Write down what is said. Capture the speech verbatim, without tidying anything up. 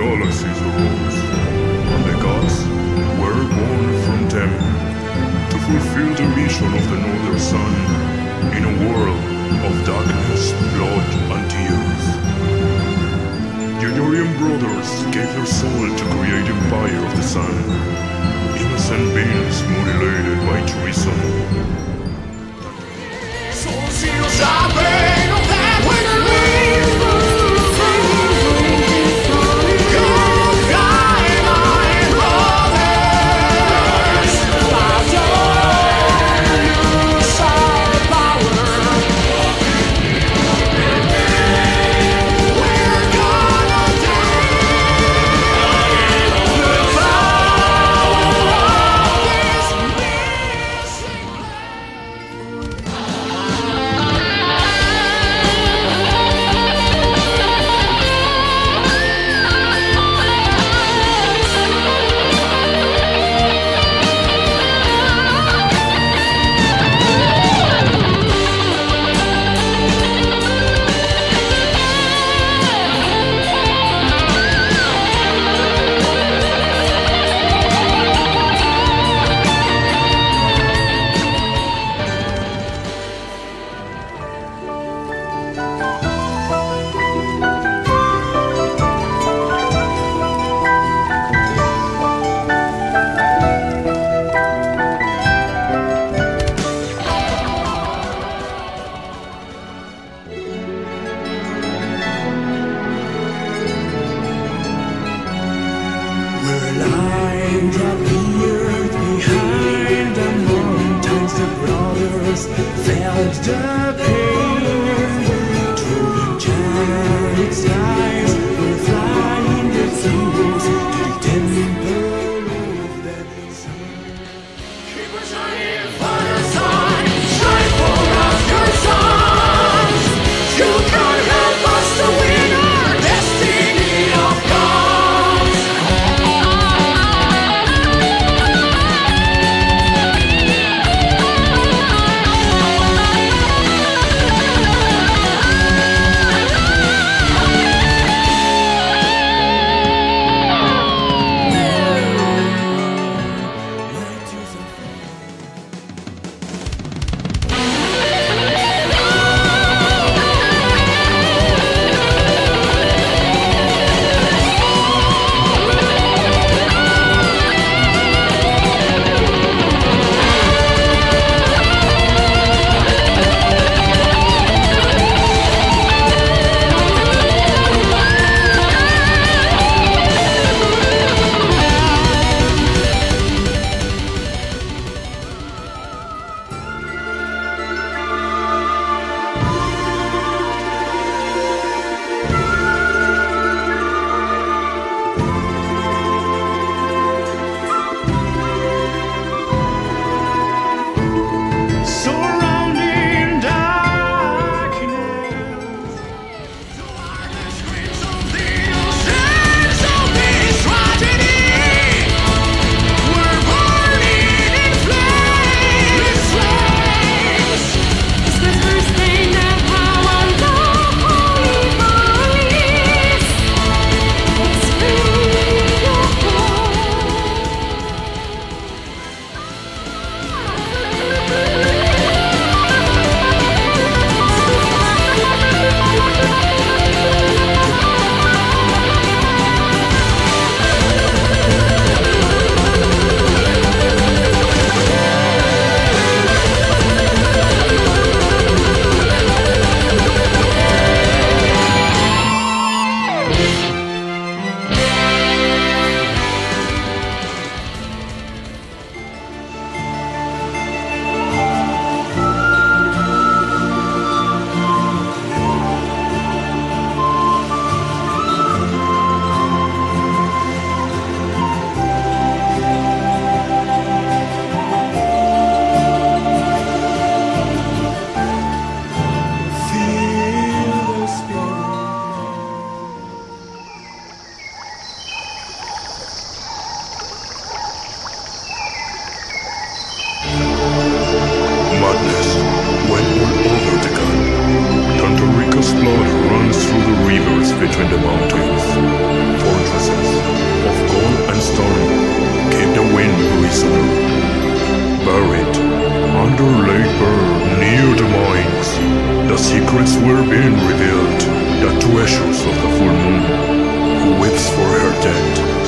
galaxies arose, and the gods were born from them to fulfill the mission of the Northern Sun in a world of darkness, blood, and tears. Juniorian brothers gave their soul to create Empire of the Sun, innocent beings mutilated by treason. So seals our pain of that winter leaves. Lined up the earth behind the mountains, the brothers felt the pain. Through giant skies, we're flying the fields to the temple of the sun. Keep us shining for the sun, shine for us your sons. You can help us to win our destiny of God. Slaughter runs through the rivers between the mountains, fortresses, and stone keep the wind prisoner. Buried under Lake Burr near the mines, the secrets were being revealed, the treasures of the full moon, who weeps for her dead.